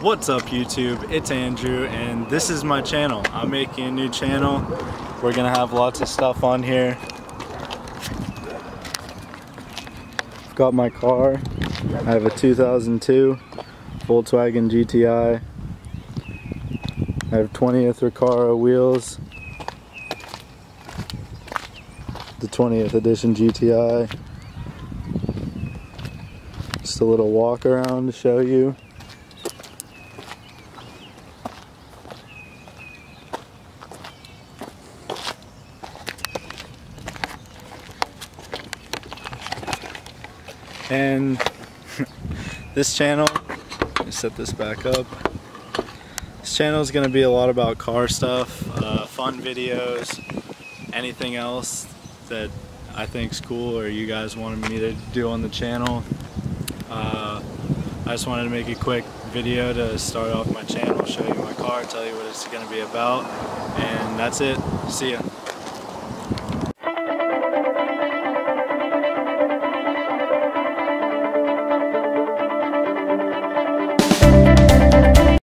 What's up YouTube? It's Andrew and this is my channel. I'm making a new channel. We're gonna have lots of stuff on here. I've got my car. I have a 2002 Volkswagen GTI. I have 20th Recaro wheels. The 20th edition GTI. Just a little walk around to show you. And this channel, let me set this back up. This channel is going to be a lot about car stuff, fun videos, anything else that I think's cool or you guys wanted me to do on the channel. I just wanted to make a quick video to start off my channel, show you my car, tell you what it's going to be about, and that's it. See ya.